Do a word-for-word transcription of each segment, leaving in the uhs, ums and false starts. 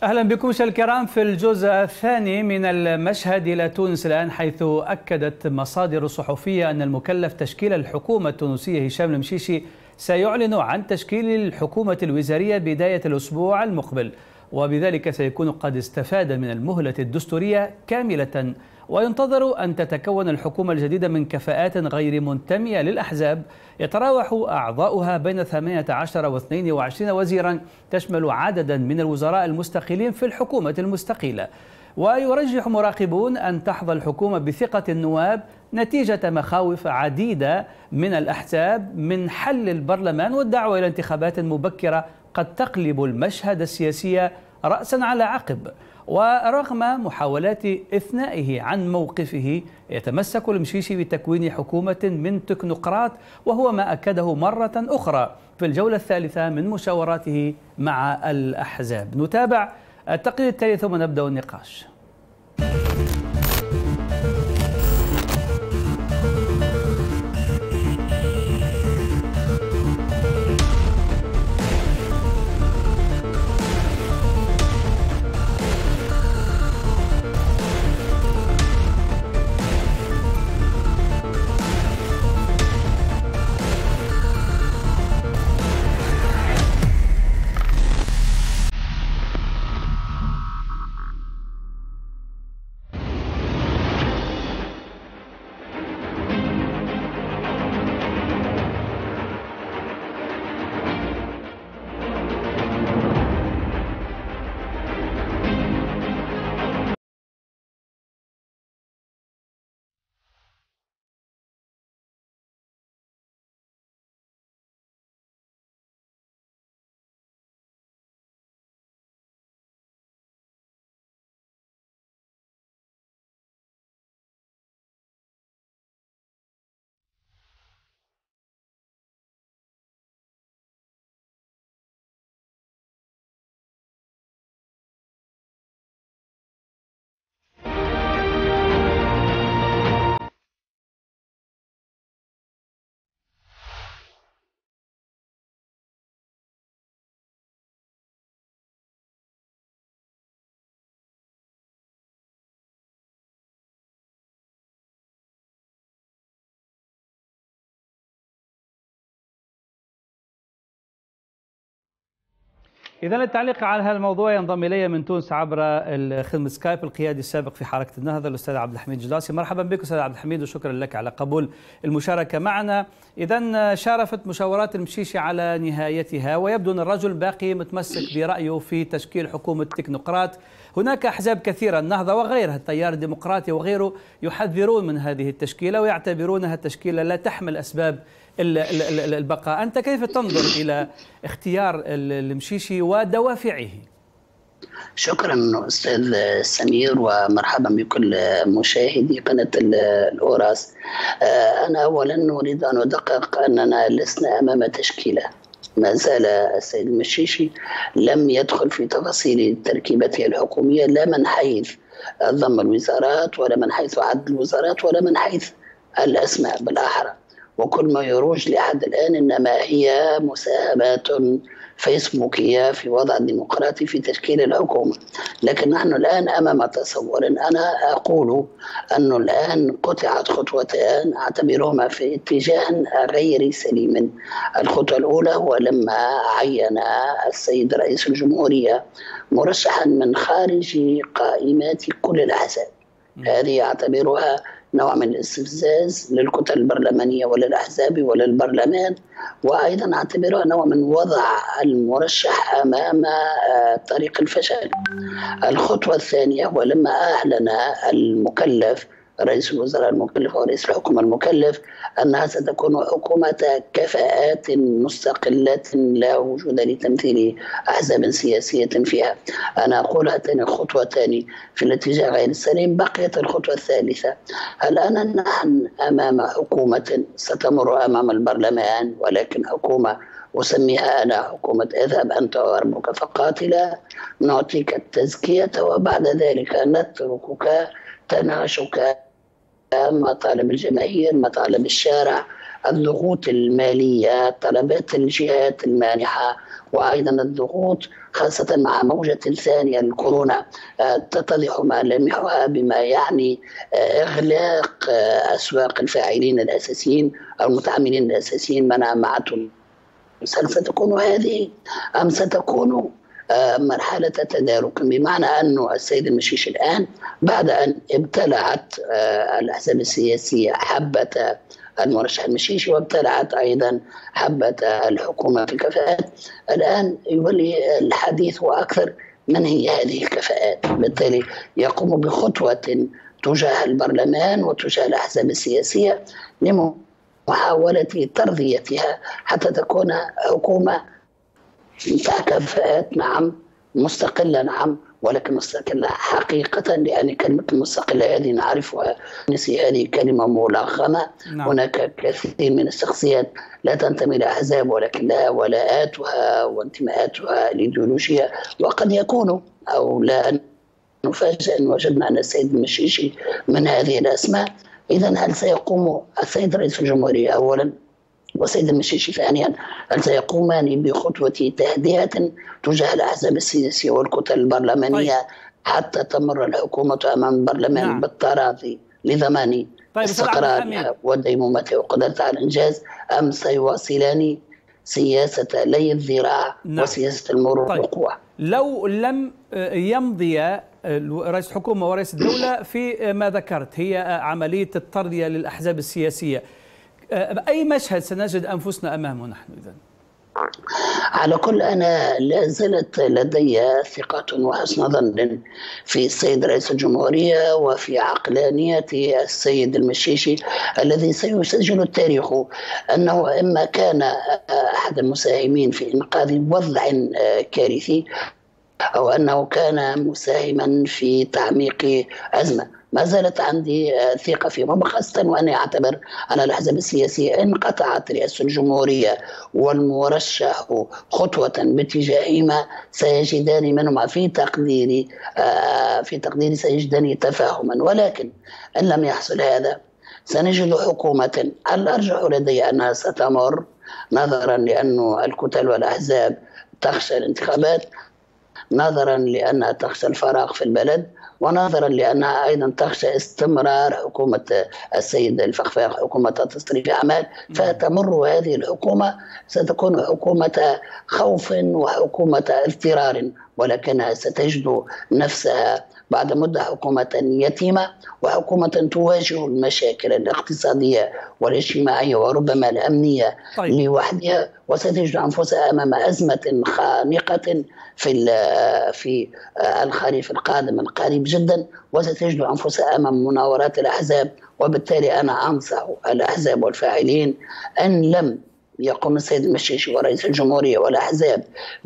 أهلا بكم مشاهدينا الكرام في الجزء الثاني من المشهد إلى تونس الآن، حيث أكدت مصادر صحفية أن المكلف تشكيل الحكومة التونسية هشام المشيشي سيعلن عن تشكيل الحكومة الوزارية بداية الأسبوع المقبل، وبذلك سيكون قد استفاد من المهلة الدستورية كاملة، وينتظر أن تتكون الحكومة الجديدة من كفاءات غير منتمية للأحزاب يتراوح أعضاؤها بين ثمانية عشر واثنين وعشرين وزيرا، تشمل عددا من الوزراء المستقيلين في الحكومة المستقيلة. ويرجح مراقبون أن تحظى الحكومة بثقة النواب نتيجة مخاوف عديدة من الأحزاب من حل البرلمان والدعوة إلى انتخابات مبكرة قد تقلب المشهد السياسي رأسا على عقب. ورغم محاولات إثنائه عن موقفه، يتمسك المشيشي بتكوين حكومة من تكنوقراط، وهو ما أكده مرة أخرى في الجولة الثالثة من مشاوراته مع الأحزاب. نتابع التقرير التالي ثم نبدأ النقاش. إذا التعليق على هذا الموضوع ينضم إلي من تونس عبر خدمة سكايب القيادي السابق في حركة النهضة الأستاذ عبد الحميد جلاسي. مرحبا بك أستاذ عبد الحميد، وشكرا لك على قبول المشاركة معنا. إذا شارفت مشاورات المشيشي على نهايتها، ويبدو أن الرجل باقي متمسك برأيه في تشكيل حكومة تكنوقراط. هناك أحزاب كثيرة، النهضة وغيرها، التيار الديمقراطي وغيره، يحذرون من هذه التشكيلة ويعتبرونها تشكيلة لا تحمل أسباب البقاء. أنت كيف تنظر إلى اختيار المشيشي ودوافعه؟ شكرا أستاذ سمير، ومرحبا بكل مشاهدي قناة الأوراس. أنا أولا أريد أن أدقق أننا لسنا أمام تشكيلة، ما زال السيد المشيشي لم يدخل في تفاصيل تركيبته الحكومية، لا من حيث ضم الوزارات ولا من حيث عدد الوزارات ولا من حيث الأسماء بالأحرى، وكل ما يروج لحد الآن إنما هي مساهمات فيسبوكية في وضع ديمقراطي في تشكيل الحكومة. لكن نحن الآن أمام تصور، أنا أقول أنه الآن قطعت خطوتان أعتبرهما في اتجاه غير سليم. الخطوة الأولى هو لما عين السيد رئيس الجمهورية مرشحا من خارج قائمات كل الأحزاب. هذه أعتبرها نوع من الاستفزاز للكتل البرلمانية وللأحزاب وللبرلمان، وأيضا أعتبرها نوع من وضع المرشح أمام طريق الفشل. الخطوة الثانية هو لما أعلن المكلف رئيس الوزراء المكلف ورئيس الحكومة المكلف أنها ستكون حكومة كفاءات مستقلة لا وجود لتمثيل أحزاب سياسية فيها. أنا أقول هاتين خطوتان في الاتجاه غير السليم. بقيت الخطوة الثالثة، هل أنا نحن أمام حكومة ستمر أمام البرلمان، ولكن حكومة أسميها أنا حكومة اذهب أنت وربك فقاتلا، نعطيك التزكية وبعد ذلك نتركك تنعشك مطالب الجماهير، مطالب الشارع، الضغوط المالية، طلبات الجهات المانحة، وأيضا الضغوط خاصة مع موجة ثانية الكورونا تتضح ملامحها بما يعني إغلاق أسواق الفاعلين الأساسيين أو المتعاملين الأساسيين منع معتهم. هل ستكون هذه أم ستكون مرحلة تدارك؟ بمعنى أن السيد المشيشي الآن بعد أن ابتلعت الأحزاب السياسية حبة المرشح المشيشي وابتلعت أيضا حبة الحكومة في الكفاءات، الآن يولي الحديث أكثر من هي هذه الكفاءات. بالتالي يقوم بخطوة تجاه البرلمان وتجاه الأحزاب السياسية لمحاولة ترضيتها حتى تكون حكومة ذات كفاءات، نعم، مستقلة، نعم، ولكن مستقلة حقيقة، لأن كلمة المستقلة هذه نعرفها، نسي هذه كلمة ملغمة. نعم. هناك كثير من الشخصيات لا تنتمي لأحزاب ولكن لها ولاءاتها وانتماءاتها الإيديولوجية، وقد يكونوا أو لا نفاجأ أن وجدنا أن السيد المشيشي من هذه الأسماء. إذن هل سيقوم السيد رئيس الجمهورية أولا والسيد المشيشي ثانيا هل سيقومان بخطوة تهدئة تجاه الأحزاب السياسية والكتل البرلمانية طيب. حتى تمر الحكومة أمام البرلمان نعم. بالتراضي لضمان طيب. استقرارها وديمومتها وقدرتها على الإنجاز، أم سيواصلان سياسة لي الذراع نعم. وسياسة المرور طيب. بالقوة؟ لو لم يمضي رئيس الحكومة ورئيس الدولة في ما ذكرت هي عملية الترضية للأحزاب السياسية، أي مشهد سنجد أنفسنا أمامه نحن إذن؟ على كل أنا لا زالت لدي ثقة وحسن ظن في السيد رئيس الجمهورية وفي عقلانية السيد المشيشي الذي سيسجل التاريخ أنه إما كان أحد المساهمين في إنقاذ وضع كارثي أو أنه كان مساهما في تعميق أزمة. ما زالت عندي ثقة فيهم، خاصة وأنا أعتبر أن الأحزاب السياسية إن قطعت رئاسة الجمهورية والمرشح خطوة باتجاههما سيجدان منهما في تقديري في تقديري سيجدان تفاهما، ولكن إن لم يحصل هذا سنجد حكومة الأرجح لدي أنها ستمر، نظرا لأن الكتل والأحزاب تخشى الانتخابات، نظرا لأنها تخشى الفراغ في البلد، ونظرا لأنها أيضا تخشى استمرار حكومة السيد الفخفاخ حكومة تصريف أعمال. فتمر هذه الحكومة ستكون حكومة خوف وحكومة اضطرار، ولكنها ستجد نفسها بعد مدة حكومة يتيمة وحكومة تواجه المشاكل الاقتصادية والاجتماعية وربما الأمنية طيب. لوحدها، وستجد أنفسها أمام أزمة خانقة في في الخريف القادم القريب جدا، وستجد أنفسها أمام مناورات الأحزاب. وبالتالي أنا أنصح الأحزاب والفاعلين أن لم يقوم السيد المشيشي ورئيس الجمهورية والأحزاب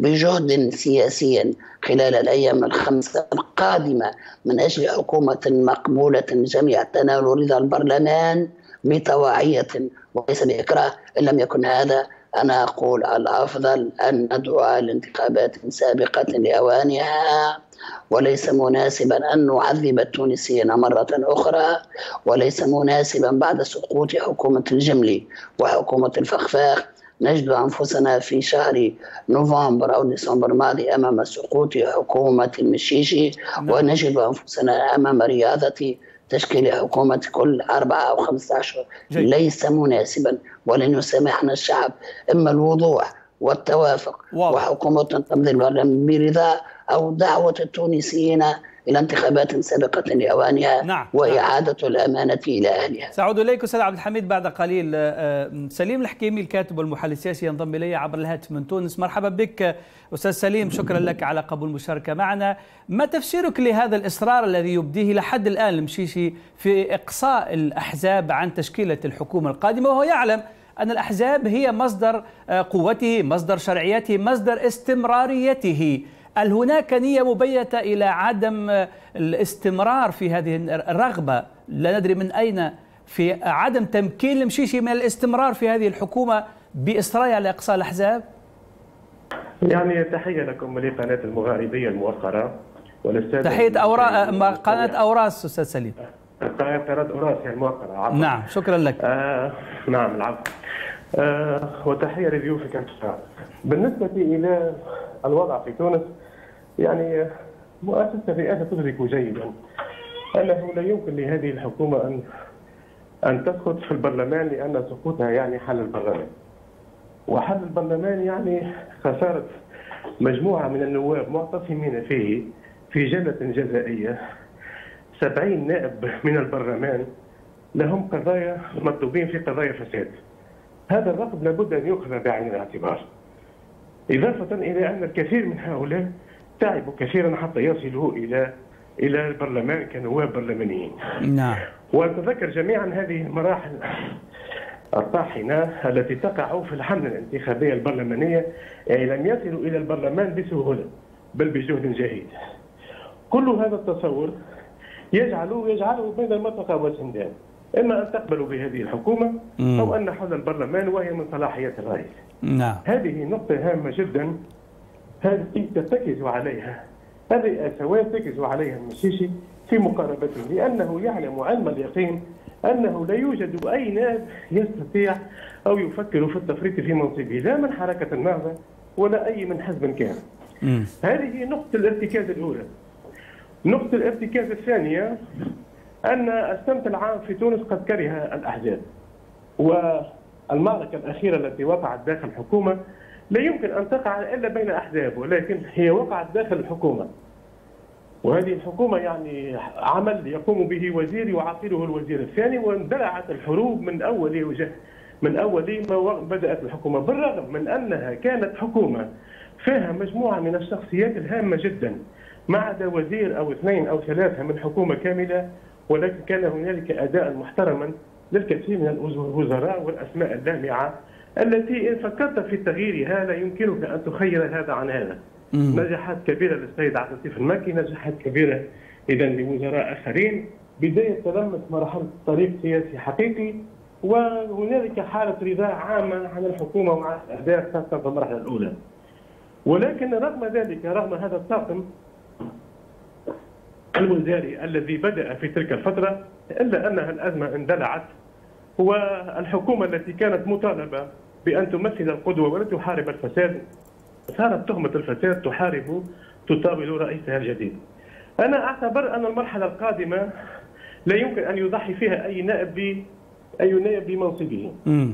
بجهد سياسي خلال الأيام الخمسة القادمة من أجل حكومة مقبولة جميع تنال رضا البرلمان بطواعية وليس بإكراه، إن لم يكن هذا أنا أقول الأفضل أن ندعو لانتخابات سابقة لأوانها، وليس مناسبا أن نعذب التونسيين مرة أخرى، وليس مناسبا بعد سقوط حكومة الجملي وحكومة الفخفاخ نجد أنفسنا في شهر نوفمبر أو ديسمبر الماضي أمام سقوط حكومة المشيشي، ونجد أنفسنا أمام رياضة تشكيل حكومة كل أربعة أو خمسة أشهر. ليس مناسبا، ولن يسامحنا الشعب إما الوضوح والتوافق واو. وحكومة تمضي برضا أو دعوة التونسيين إلى انتخابات سابقة لأوانها نعم. وإعادة نعم. الأمانة إلى أهلها. سأعود إليك أستاذ عبد الحميد بعد قليل. سليم الحكيمي الكاتب والمحلل السياسي ينضم إلي عبر الهاتف من تونس. مرحبا بك أستاذ سليم، شكرا لك على قبول المشاركة معنا. ما تفسيرك لهذا الإصرار الذي يبديه لحد الآن المشيشي في إقصاء الأحزاب عن تشكيلة الحكومة القادمة، وهو يعلم أن الأحزاب هي مصدر قوته، مصدر شرعيته، مصدر استمراريته؟ هل هناك نية مبيتة إلى عدم الاستمرار في هذه الرغبة لا ندري من أين في عدم تمكين المشيشي من الاستمرار في هذه الحكومة بإصرارها على إقصاء الأحزاب؟ يعني تحية لكم لقناة المغاربية الموقرة والأستاذ تحية أورا... قناة أوراس أستاذ سليم. قناة أوراسيا الموقرة. نعم شكرا لك. آه نعم العفو. آه وتحية لضيوفك الكرام. بالنسبة إلى الوضع في تونس، يعني مؤسسة الرئاسة تدرك جيدا أنه لا يمكن لهذه الحكومة أن أن تسقط في البرلمان، لأن سقوطها يعني حل البرلمان، وحل البرلمان يعني خسارة مجموعة من النواب معتصمين فيه في جلة جزائية. سبعين نائب من البرلمان لهم قضايا مطلوبين في قضايا فساد. هذا الرقم لابد أن يؤخذ بعين الاعتبار، إضافة إلى أن الكثير من هؤلاء تعبوا كثيرا حتى يصلوا إلى إلى البرلمان كنواب برلمانيين. نعم. ونتذكر جميعا هذه المراحل الطاحنة التي تقع في الحملة الانتخابية البرلمانية، يعني لم يصلوا إلى البرلمان بسهولة بل بجهد جهيد. كل هذا التصور يجعله يجعله بين المنطقة والسندان، إما أن تقبلوا بهذه الحكومة أو أن نحل البرلمان وهي من صلاحيات الرئيس. نعم. هذه نقطة هامة جدا، هذه ترتكز عليها الرئاسة ويرتكز عليها المشيشي في مقاربته، لأنه يعلم علم اليقين أنه لا يوجد أي نائب يستطيع أو يفكر في التفريط في منصبه، لا من حركة النهضة ولا أي من حزب كان. م. هذه نقطة الارتكاز الأولى. نقطة الارتكاز الثانية أن السمت العام في تونس قد كره الأحزاب، والمعركة الأخيرة التي وقعت داخل الحكومة لا يمكن أن تقع إلا بين أحزاب، ولكن هي وقعت داخل الحكومة، وهذه الحكومة يعني عمل يقوم به وزير يعاقله الوزير الثاني، واندلعت الحروب من أول وجه من أول ما بدأت الحكومة، بالرغم من أنها كانت حكومة فيها مجموعة من الشخصيات الهامة جدا، ما عدا وزير أو اثنين أو ثلاثة من حكومة كاملة، ولكن كان هنالك أداء محترما للكثير من الوزراء والأسماء اللامعة التي إن فكرت في تغييرها لا يمكنك أن تخير هذا عن هذا. مم. نجاحات كبيرة للسيد عبد اللطيف الماكي، نجاحات كبيرة إذا لوزراء آخرين، بداية تلمس مرحلة طريق سياسي حقيقي، وهنالك حالة رضاء عامة عن الحكومة وعن الأهداف خاصة في المرحلة الأولى. ولكن رغم ذلك، رغم هذا الطاقم الوزاري الذي بدأ في تلك الفترة، إلا أنها الأزمة اندلعت، والحكومة التي كانت مطالبة بأن تمثل القدوة ولا تحارب الفساد صارت تهمة الفساد تحارب تطاول رئيسها الجديد. أنا أعتبر أن المرحلة القادمة لا يمكن أن يضحي فيها أي نائب أي نائب بمنصبه،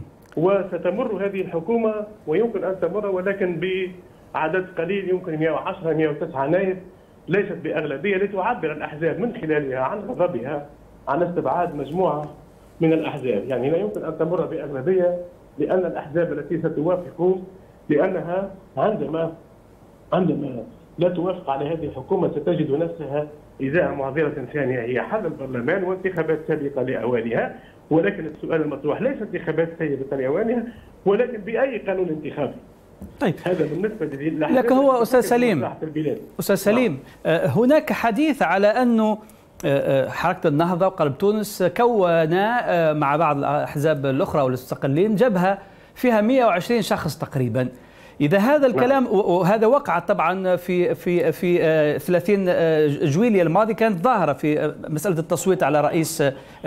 وستمر هذه الحكومة ويمكن أن تمر ولكن بعدد قليل، يمكن مئة وعشرة مئة وتسعة نائب، ليست بأغلبية لتعبر الأحزاب من خلالها عن غضبها عن استبعاد مجموعة من الأحزاب. يعني لا يمكن أن تمر بأغلبية، لأن الأحزاب التي ستوافق، لأنها عندما عندما لا توافق على هذه الحكومة ستجد نفسها إذاء معذرة ثانية هي حل البرلمان وانتخابات سابقة لأوانها. ولكن السؤال المطروح ليس انتخابات سابقة لأوانها، ولكن بأي قانون انتخابي. طيب هذا بالنسبة لي. لكن هو أستاذ سليم أستاذ سليم هناك حديث على أنه حركة النهضة وقلب تونس كونا مع بعض الأحزاب الأخرى والمستقلين جبهة فيها مئة وعشرين شخص تقريبا. إذا هذا الكلام، وهذا وقع طبعا في في في ثلاثين جويلية الماضي، كانت ظاهرة في مسألة التصويت على رئيس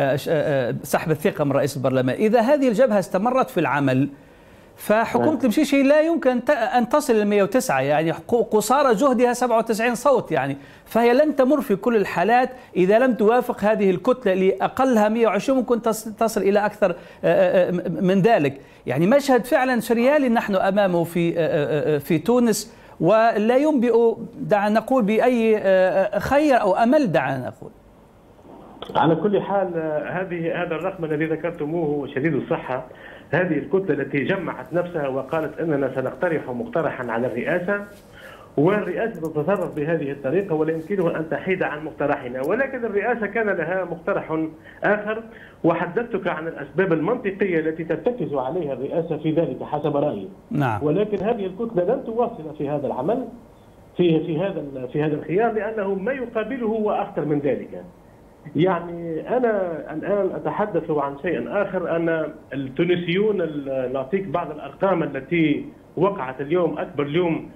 سحب الثقة من رئيس البرلمان. إذا هذه الجبهة استمرت في العمل فحكومة المشيشي لا يمكن أن تصل إلى مئة وتسعة، يعني قصارى جهدها سبعة وتسعين صوت، يعني فهي لن تمر في كل الحالات إذا لم توافق هذه الكتلة لأقلها مئة وعشرين، ممكن تصل إلى أكثر من ذلك. يعني مشهد فعلا سريالي نحن أمامه في في تونس، ولا ينبئ دعنا نقول بأي خير أو أمل دعنا نقول. على كل حال هذه هذا الرقم الذي ذكرتموه شديد الصحة. هذه الكتلة التي جمعت نفسها وقالت أننا سنقترح مقترحا على الرئاسة، والرئاسة تتصرف بهذه الطريقة ولا يمكنها أن تحيد عن مقترحنا، ولكن الرئاسة كان لها مقترح آخر، وحدثتك عن الأسباب المنطقية التي ترتكز عليها الرئاسة في ذلك حسب رأيي. نعم. ولكن هذه الكتلة لن تواصل في هذا العمل في في هذا في هذا الخيار، لأنه ما يقابله هو أخطر من ذلك. يعني أنا الآن أتحدث عن شيء آخر، أن التونسيون، نعطيك بعض الأرقام التي وقعت اليوم. أكبر اليوم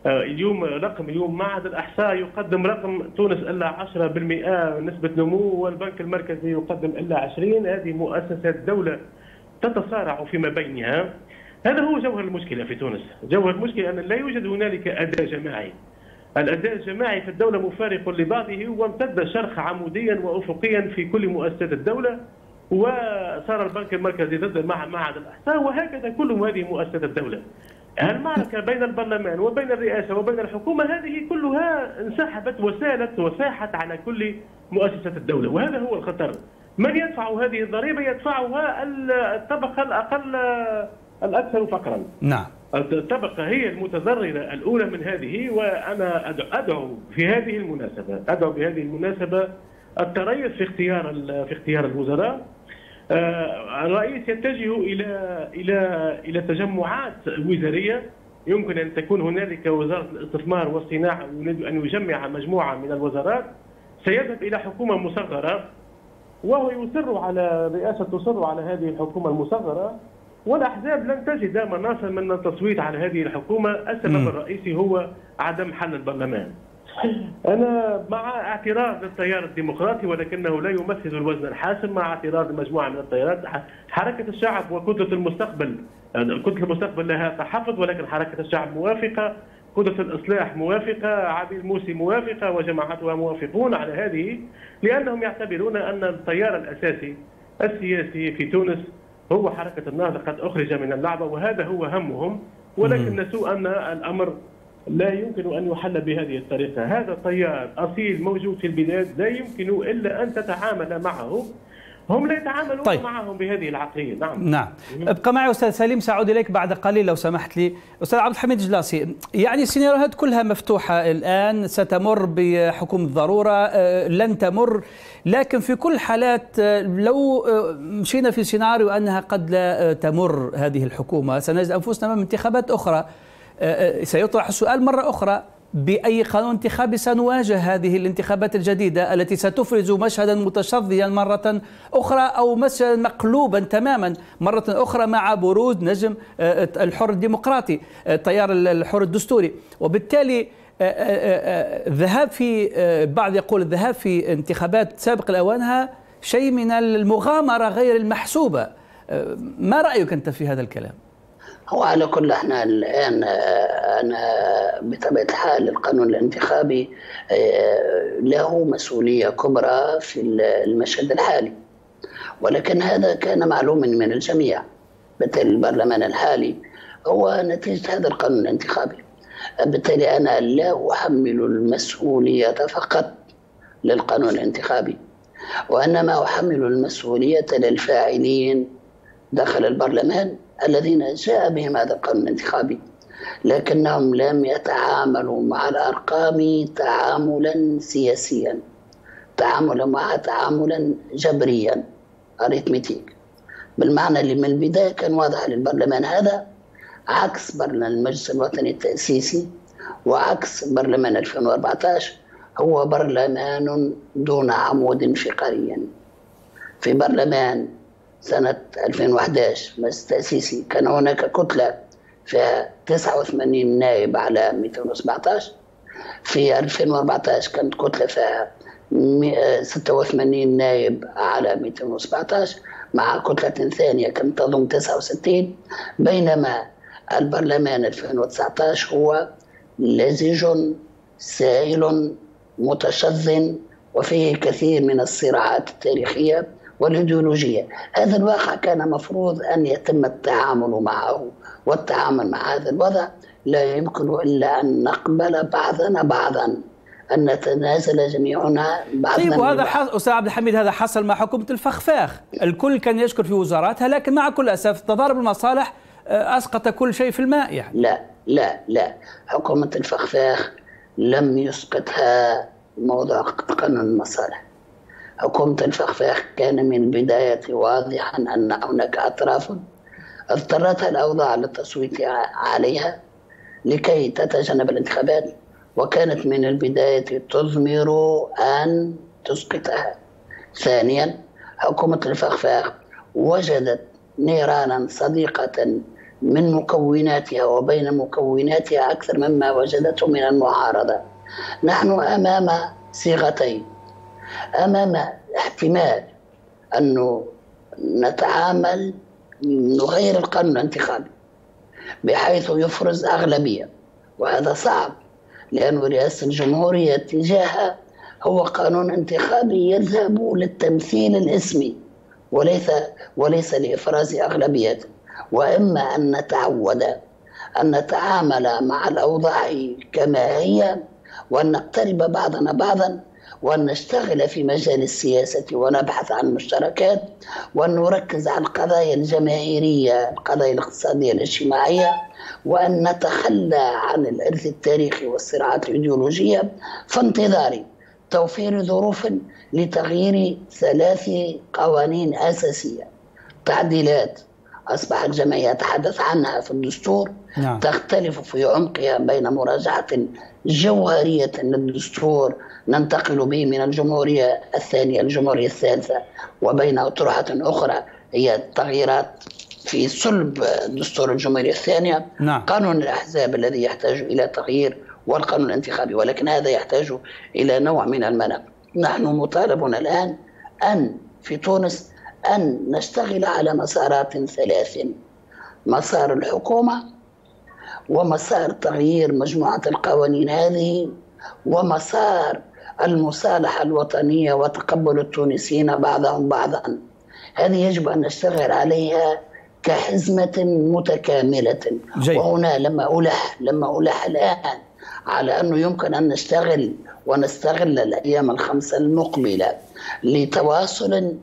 اليوم رقم اليوم معهد الإحصاء يقدم رقم تونس إلا عشرة بالمئة نسبة نمو، والبنك المركزي يقدم إلا عشرين. هذه مؤسسات دولة تتصارع فيما بينها. هذا هو جوهر المشكلة في تونس. جوهر المشكلة أن لا يوجد هنالك أداء جماعي. الأداء الجماعي في الدولة مفارق لبعضه، وامتد شرخ عموديا وأفقيا في كل مؤسسات الدولة، وصار البنك المركزي ضد مع معهد الإحصاء، وهكذا كل هذه مؤسسات الدولة. المعركة بين البرلمان وبين الرئاسة وبين الحكومة هذه كلها انسحبت وسالت وساحت على كل مؤسسات الدولة، وهذا هو الخطر. من يدفع هذه الضريبة؟ يدفعها الطبقة الأقل الأكثر فقرا. نعم. الطبقة هي المتضررة الأولى من هذه، وأنا أدعو في هذه المناسبة أدعو بهذه المناسبة التريث في اختيار في اختيار الوزراء. الرئيس يتجه إلى إلى إلى تجمعات وزارية. يمكن أن تكون هنالك وزارة الاستثمار والصناعة، يريد أن يجمع مجموعة من الوزارات. سيذهب إلى حكومة مصغرة، وهو يصر على الرئاسة تصر على هذه الحكومة المصغرة، والأحزاب لن تجد مناصا من التصويت على هذه الحكومة. السبب الرئيسي هو عدم حل البرلمان. أنا مع اعتراض التيار الديمقراطي، ولكنه لا يمثل الوزن الحاسم، مع اعتراض مجموعة من التيارات. حركة الشعب وكتلة المستقبل، كتلة المستقبل لها تحفظ، ولكن حركة الشعب موافقة، كتلة الإصلاح موافقة، عبيد موسي موافقة، وجماعتها موافقون على هذه، لأنهم يعتبرون أن التيار الأساسي السياسي في تونس هو حركة النهضة قد أخرج من اللعبة، وهذا هو همهم. ولكن نسوا أن الأمر لا يمكن أن يحل بهذه الطريقة. هذا تيار أصيل موجود في البلاد، لا يمكن إلا أن تتعامل معه. هم لا يتعاملون طيب. معهم بهذه العقلية. نعم نعم. ابقى معي أستاذ سليم، سأعود إليك بعد قليل لو سمحت لي. أستاذ عبد الحميد جلاسي، يعني السيناريوهات كلها مفتوحة الآن، ستمر بحكومة ضرورة، لن تمر، لكن في كل حالات لو مشينا في سيناريو أنها قد لا تمر هذه الحكومة، سنجد أنفسنا أمام انتخابات أخرى. سيطرح السؤال مرة أخرى: بأي قانون انتخابي سنواجه هذه الانتخابات الجديدة التي ستفرز مشهدا متشظيا مرة أخرى، أو مشهدا مقلوبا تماما مرة أخرى مع بروز نجم الحر الديمقراطي، التيار الحر الدستوري؟ وبالتالي الذهاب في بعض يقول الذهاب في انتخابات سابق لأوانها شيء من المغامرة غير المحسوبة. ما رأيك أنت في هذا الكلام؟ هو على كل احنا الآن أنا بطبيعة الحال القانون الانتخابي له مسؤولية كبرى في المشهد الحالي، ولكن هذا كان معلوما من الجميع. بالتالي البرلمان الحالي هو نتيجة هذا القانون الانتخابي. بالتالي أنا لا أحمل المسؤولية فقط للقانون الانتخابي، وإنما أحمل المسؤولية للفاعلين داخل البرلمان الذين جاء بهم هذا القانون الانتخابي، لكنهم لم يتعاملوا مع الأرقام تعاملا سياسيا، تعاملا معها تعاملا جبريا أريثمتيك، بالمعنى اللي من البداية كان واضح للبرلمان هذا عكس برلمان المجلس الوطني التأسيسي وعكس برلمان ألفين وأربعة عشر، هو برلمان دون عمود فقري. في برلمان سنة ألفين وأحد عشر مجلس التأسيسي كان هناك كتلة فيها تسعة وثمانين نائب على مئتين وسبعة عشر، في ألفين وأربعة عشر كانت كتلة فيها ستة وثمانين نائب على مئتين وسبعة عشر، مع كتلة ثانية كانت تضم تسعة وستين، بينما البرلمان ألفين وتسعة عشر هو لزج سائل متشظ وفيه كثير من الصراعات التاريخية والإيديولوجية. هذا الواقع كان مفروض أن يتم التعامل معه، والتعامل مع هذا الوضع لا يمكن إلا أن نقبل بعضنا بعضا، أن نتنازل جميعنا بعضنا. طيب، وهذا حصل أستاذ عبد الحميد، هذا حصل مع حكومة الفخفاخ، الكل كان يشكر في وزاراتها، لكن مع كل أسف تضارب المصالح أسقط كل شيء في الماء. يعني لا لا لا حكومة الفخفاخ لم يسقطها موضوع قانون المصالح. حكومة الفخفاخ كان من البداية واضحا أن هناك أطراف اضطرتها الأوضاع للتصويت عليها لكي تتجنب الانتخابات، وكانت من البداية تضمر أن تسقطها. ثانيا، حكومة الفخفاخ وجدت نيرانا صديقة من مكوناتها وبين مكوناتها أكثر مما وجدته من المعارضة. نحن أمام صيغتين، أمام احتمال أنه نتعامل نغير القانون الانتخابي بحيث يفرز أغلبية، وهذا صعب لأن رئاسة الجمهورية اتجاهها هو قانون انتخابي يذهب للتمثيل الاسمي وليس وليس لإفراز أغلبية. وإما أن نتعود أن نتعامل مع الأوضاع كما هي وأن نقترب بعضنا بعضا وأن نشتغل في مجال السياسة ونبحث عن مشتركات وأن نركز على القضايا الجماهيرية، القضايا الاقتصادية الاجتماعية، وأن نتخلى عن الإرث التاريخي والصراعات الإيديولوجية في انتظار توفير ظروف لتغيير ثلاث قوانين أساسية، تعديلات أصبح الجميع يتحدث عنها في الدستور. نعم. تختلف في عمقها بين مراجعة جوهرية للدستور ننتقل به من الجمهورية الثانية الجمهورية الثالثة، وبين أطروحة أخرى هي التغييرات في صلب دستور الجمهورية الثانية. نعم. قانون الأحزاب الذي يحتاج إلى تغيير والقانون الانتخابي، ولكن هذا يحتاج إلى نوع من المنع. نحن مطالبون الآن أن في تونس أن نشتغل على مسارات ثلاث: مسار الحكومة، ومسار تغيير مجموعة القوانين هذه، ومسار المصالحة الوطنية وتقبل التونسيين بعضهم بعضا. هذه يجب أن نشتغل عليها كحزمة متكاملة. جي. وهنا لما ألح لما ألح الآن على أنه يمكن أن نشتغل ونستغل الأيام الخمسة المقبلة لتواصل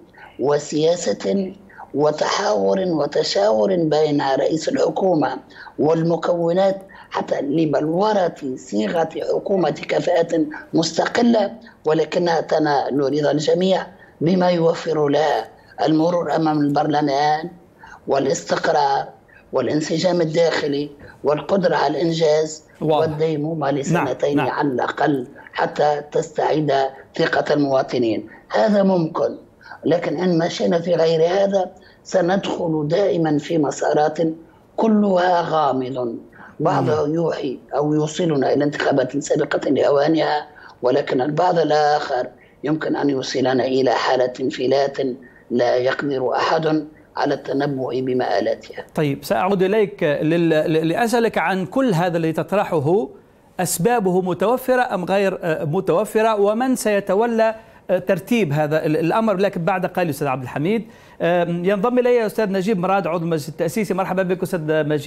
وسياسة وتحاور وتشاور بين رئيس الحكومة والمكونات حتى لبلورة صيغة حكومة كفاءة مستقلة ولكنها تنال رضا الجميع بما يوفر لها المرور أمام البرلمان والاستقرار والانسجام الداخلي والقدرة على الإنجاز والديمومة لسنتين. نعم. نعم. على الأقل حتى تستعيد ثقة المواطنين. هذا ممكن، لكن إن مشينا في غير هذا سندخل دائما في مسارات كلها غامض، بعضها يوحي أو يوصلنا إلى انتخابات سابقة لأوانها، ولكن البعض الآخر يمكن أن يوصلنا إلى حالة انفلات لا يقدر أحد على التنبؤ بمآلاتها. طيب، سأعود إليك لأسألك عن كل هذا الذي تطرحه، أسبابه متوفرة أم غير متوفرة، ومن سيتولى ترتيب هذا الأمر؟ لكن بعد قليل أستاذ عبد الحميد. ينضم إلي أستاذ نجيب مراد عضو المجلس التأسيسي. مرحبا بك أستاذ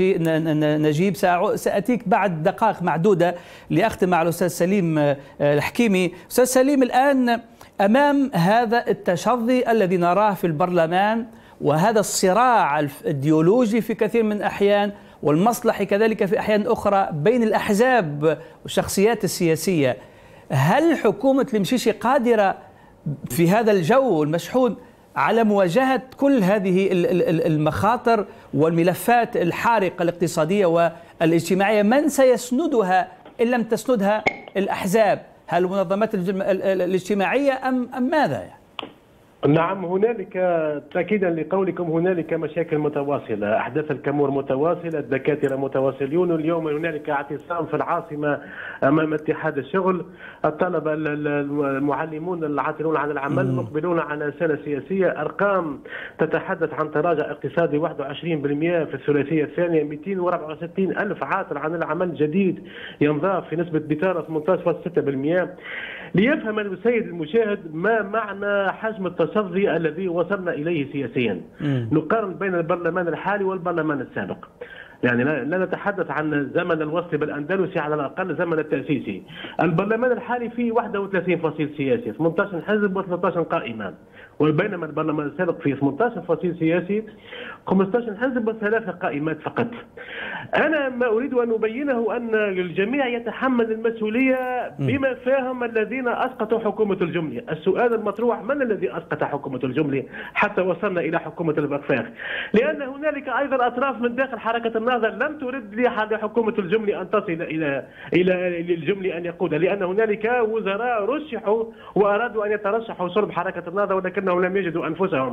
نجيب. سأتيك بعد دقائق معدودة لأختم مع الأستاذ سليم الحكيمي. أستاذ سليم، الآن أمام هذا التشظي الذي نراه في البرلمان وهذا الصراع الإيديولوجي في كثير من الأحيان والمصلحي كذلك في أحيان أخرى بين الأحزاب والشخصيات السياسية، هل حكومة المشيشي قادرة في هذا الجو المشحون على مواجهة كل هذه المخاطر والملفات الحارقة الاقتصادية والاجتماعية؟ من سيسندها إن لم تسندها الأحزاب؟ هل المنظمات الاجتماعية أم أم ماذا يعني؟ نعم، هنالك تأكيدا لقولكم هنالك مشاكل متواصلة، أحداث الكامور متواصلة، الدكاترة متواصلون. اليوم هنالك اعتصام في العاصمة أمام اتحاد الشغل، الطلبة المعلمون العاطلون عن العمل مقبلون على سنة سياسية. أرقام تتحدث عن تراجع اقتصادي واحد وعشرين بالمئة في الثلاثية الثانية، مئتين وأربعة وستين ألف عاطل عن العمل جديد ينضاف في نسبة بطالة ثمانية عشر فاصلة ستة بالمئة. ليفهم السيد المشاهد ما معنى حجم التصدي الذي وصلنا إليه سياسيا. مم. نقارن بين البرلمان الحالي والبرلمان السابق، يعني لا نتحدث عن الزمن الوصلي بالأندلسي، على الأقل الزمن التأسيسي. البرلمان الحالي فيه واحد وثلاثين فصيل سياسي، ثمانية عشر حزب وثلاثة عشر قائمة، وبينما البرلمان السابق فيه ثمانية عشر فصيل سياسي، خمسة عشر حزب وثلاثة قائمات فقط. أنا ما أريد أن أبينه أن الجميع يتحمل المسؤولية بما فاهم الذين أسقطوا حكومة الجملة. السؤال المطروح: من الذي أسقط حكومة الجملة حتى وصلنا إلى حكومة البغفاغ؟ لأن هنالك أيضا أطراف من داخل حركة النهضة لم ترد لحكومة الجملة أن تصل إلى إلى الجملة أن يقودها، لأن هنالك وزراء رشحوا وأرادوا أن يترشحوا صلب حركة النهضة ولكنهم لم يجدوا أنفسهم.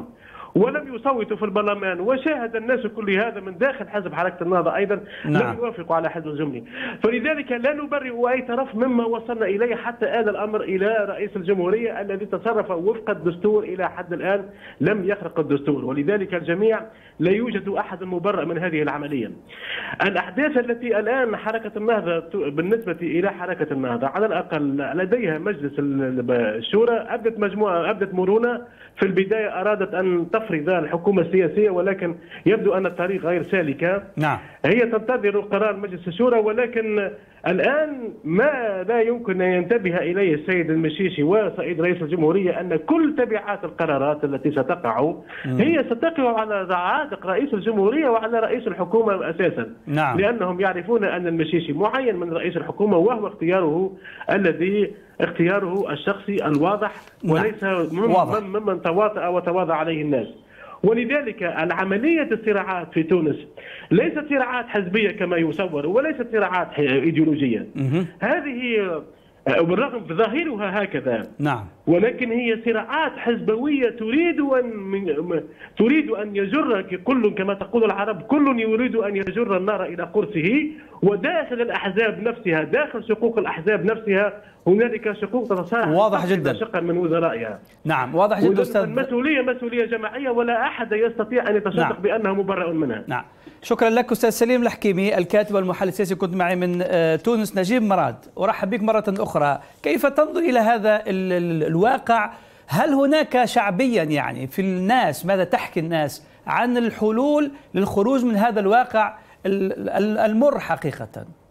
ولم يصوتوا في البرلمان، وشاهد الناس كل هذا من داخل حزب حركة النهضة أيضا نعم. لم يوافقوا على حزب الجمهوري. فلذلك لا نبرئ أي طرف مما وصلنا إليه حتى آل الأمر إلى رئيس الجمهورية الذي تصرف وفق الدستور إلى حد الآن لم يخرق الدستور، ولذلك الجميع لا يوجد أحد مبرئ من هذه العملية. الأحداث التي الآن حركة النهضة بالنسبة إلى حركة النهضة على الأقل لديها مجلس الشورى أبدت مجموعة أبدت مرونة. في البداية أرادت أن تفرض الحكومة السياسية، ولكن يبدو أن الطريق غير سالكة. نعم. هي تنتظر قرار مجلس الشورى، ولكن الآن ما لا يمكن أن ينتبه إليه السيد المشيشي وسيد رئيس الجمهورية أن كل تبعات القرارات التي ستقع هي ستقع على عاتق رئيس الجمهورية وعلى رئيس الحكومة أساسا. نعم. لأنهم يعرفون أن المشيشي معين من رئيس الحكومة، وهو اختياره الذي اختياره الشخصي الواضح وليس نعم. ممن تواطأ وتواضع عليه الناس. ولذلك العملية الصراعات في تونس ليست صراعات حزبية كما يصور، وليست صراعات ايديولوجية. هذه بالرغم بظاهرها هكذا، نعم، ولكن هي صراعات حزبوية تريد أن تريد أن يجر كل كما تقول العرب، كل يريد أن يجر النار إلى قرصه. وداخل الأحزاب نفسها، داخل شقوق الأحزاب نفسها هنالك شقوق تتصارع واضح جدا شقا من وزرائها. نعم، واضح جدا أستاذ. المسؤولية مسؤولية جماعية ولا أحد يستطيع أن يتشدق نعم. بأنه مبرئ منها. نعم، شكرا لك أستاذ سليم الحكيمي الكاتب والمحلل السياسي، كنت معي من تونس. نجيب مراد، أرحب بك مرة أخرى. كيف تنظر إلى هذا الواقع؟ هل هناك شعبيا يعني في الناس، ماذا تحكي الناس عن الحلول للخروج من هذا الواقع المر حقيقة؟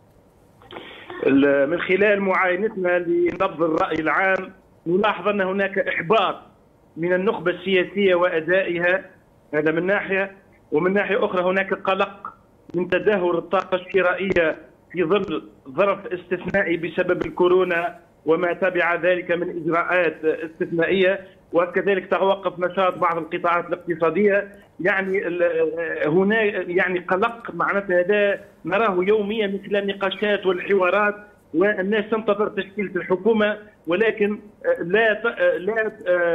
من خلال معاينتنا لنبض الرأي العام نلاحظ أن هناك إحباط من النخبة السياسية وأدائها، هذا من ناحية، ومن ناحية أخرى هناك قلق من تدهور الطاقة الشرائية في ظل ظرف استثنائي بسبب الكورونا وما تبع ذلك من إجراءات استثنائية، وكذلك توقف نشاط بعض القطاعات الاقتصادية. يعني هنا يعني قلق معناتها هذا نراه يوميا من خلال النقاشات والحوارات، والناس تنتظر تشكيل الحكومة ولكن لا لا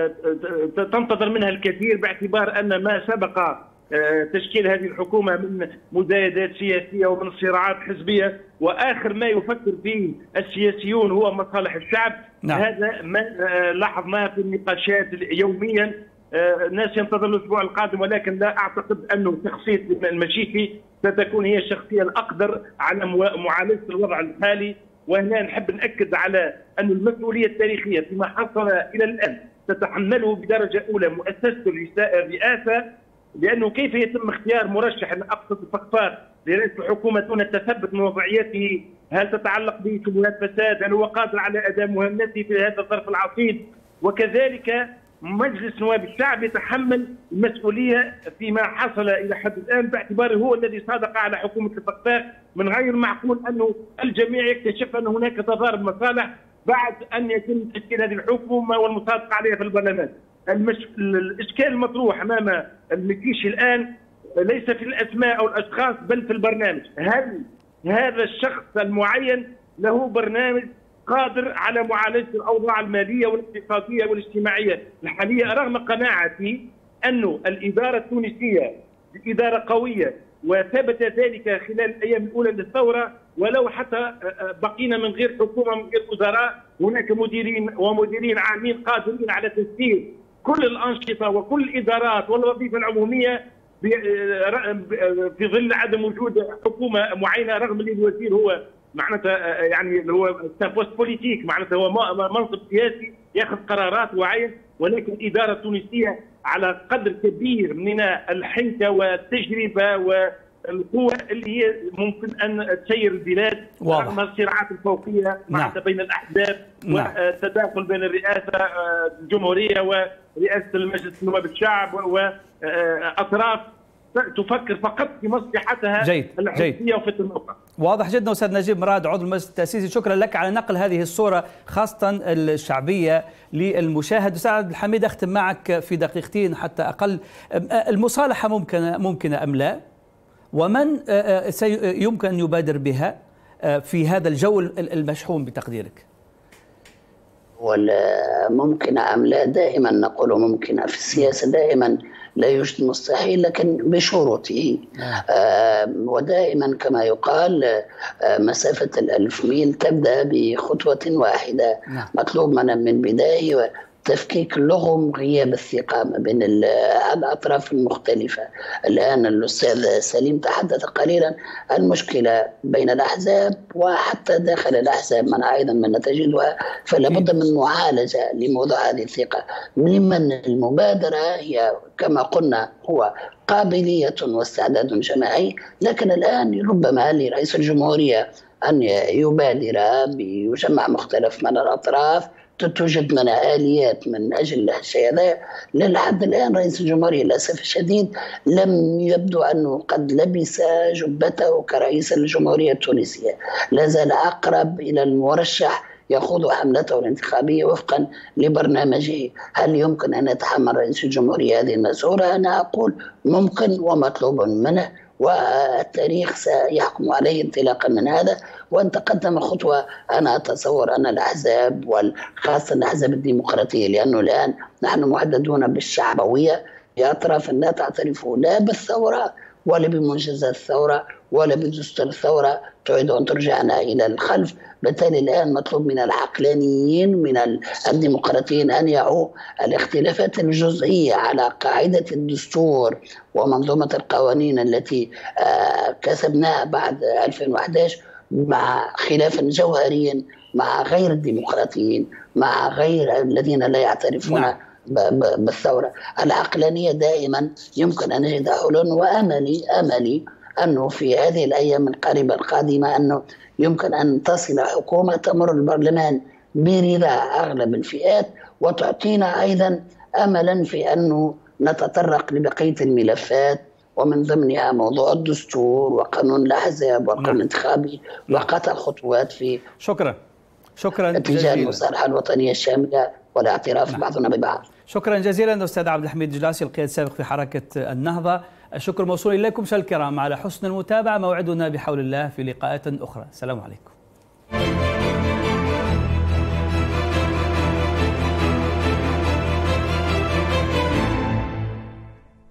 تنتظر منها الكثير، باعتبار أن ما سبق تشكيل هذه الحكومة من مزايدات سياسية ومن صراعات حزبية، وآخر ما يفكر فيه السياسيون هو مصالح الشعب. نعم. هذا ما لاحظناه في النقاشات يوميا. الناس ينتظر الأسبوع القادم، ولكن لا أعتقد أنه شخصية المشيشي ستكون هي الشخصية الأقدر على معالجة الوضع الحالي. وهنا نحب نأكد على أن المسؤولية التاريخية فيما حصل إلى الآن تتحمله بدرجة أولى مؤسسة الرئاسة، لأنه كيف يتم اختيار مرشح، أنا أقصد الفخفاق لرئيس الحكومة دون التثبت من وضعيته، هل تتعلق بشبهات فساد، هل هو قادر على أداء مهمته في هذا الظرف العصيب. وكذلك مجلس نواب الشعب يتحمل المسؤولية فيما حصل إلى حد الآن، باعتباره هو الذي صادق على حكومة الفخفاق. من غير معقول أنه الجميع يكتشف أن هناك تضارب مصالح بعد أن يتم تشكيل هذه الحكومة والمصادقة عليها في البرلمان. المش... الإشكال المطروح أمام المكيشي الآن ليس في الأسماء أو الأشخاص بل في البرنامج. هل هذا الشخص المعين له برنامج قادر على معالجة الأوضاع المالية والاقتصادية والاجتماعية الحالية؟ رغم قناعتي أن الإدارة التونسية إدارة قوية، وثبت ذلك خلال الأيام الأولى للثورة، ولو حتى بقينا من غير حكومة من غير وزراء، هناك مديرين ومديرين عامين قادرين على تسيير كل الأنشطة وكل الإدارات والوظيفة العمومية في ظل عدم وجود حكومة معينة، رغم اللي الوزير هو معناتها يعني هو بوست بوليتيك، معناتها هو منصب سياسي ياخذ قرارات وعين، ولكن الإدارة التونسية على قدر كبير من الحنكة والتجربة والقوة اللي هي ممكن أن تسير البلاد رغم الصراعات الفوقية نعم. بين الأحزاب نعم. والتداخل بين الرئاسة الجمهورية ورئاسة المجلس نواب الشعب وأطراف تفكر فقط في مصلحتها الحزبية وفي النقطة. واضح جدا أستاذ نجيب مراد عضو المجلس التأسيسي، شكرا لك على نقل هذه الصورة خاصة الشعبية للمشاهد. أستاذ عبد الحميد، أختم معك في دقيقتين حتى أقل. المصالحة ممكنة ممكنة أم لا؟ ومن يمكن أن يبادر بها في هذا الجو المشحون بتقديرك؟ ولا ممكنة أم لا؟ دائما نقول ممكنة. في السياسة دائما لا يوجد مستحيل لكن بشروطه. آه ودائما كما يقال آه مسافة الألف ميل تبدأ بخطوة واحدة. مطلوب من من بداية تفكيك لغم غياب الثقة ما بين الأطراف المختلفة. الآن الأستاذ سليم تحدث قليلا المشكلة بين الأحزاب وحتى داخل الأحزاب منع أيضا من نتجدها، فلا بد من معالجة لموضوع هذه الثقة. لمن المبادرة هي كما قلنا هو قابلية واستعداد جماعي، لكن الآن ربما لرئيس الجمهورية أن يبادر بيجمع مختلف من الأطراف، توجد من آليات من أجل الشيء هذا. للحد الآن رئيس الجمهورية للأسف الشديد لم يبدو أنه قد لبس جبته كرئيس الجمهورية التونسية، لا زال أقرب إلى المرشح يخوض حملته الانتخابية وفقا لبرنامجه. هل يمكن أن يتحمل رئيس الجمهورية هذه المسؤولية؟ أنا أقول ممكن ومطلوب منه، والتاريخ سيحكم عليه انطلاقا من هذا. وأن تقدم خطوة أنا أتصور أن الأحزاب وخاصة الأحزاب الديمقراطية، لأنه الآن نحن مهددون بالشعبوية بأطراف لا تعترف لا بالثورة ولا بمنجزات الثورة ولا بدستور الثورة، تريد أن ترجعنا إلى الخلف. بالتالي الآن مطلوب من العقلانيين من الديمقراطيين أن يعوا الاختلافات الجزئية على قاعدة الدستور ومنظومة القوانين التي كسبناها بعد ألفين وأحد عشر مع خلاف جوهري مع غير الديمقراطيين، مع غير الذين لا يعترفون نعم. بالثورة. العقلانية دائما يمكن أن نجد حلول، وأملي أملي أنه في هذه الأيام القريبة القادمة أنه يمكن أن تصل حكومة تمر البرلمان برضا أغلب الفئات، وتعطينا أيضا أملا في أنه نتطرق لبقية الملفات ومن ضمنها موضوع الدستور وقانون الأحزاب والقانون الانتخابي وقطع خطوات في شكرا شكرا اتجاه المصالحة الوطنية الشاملة والاعتراف نعم. بعضنا ببعض. شكرا جزيلا أستاذ عبد الحميد جلاسي القيادي السابق في حركة النهضة. الشكر موصول إليكم مشاهدينا الكرام على حسن المتابعة. موعدنا بحول الله في لقاءات أخرى. السلام عليكم.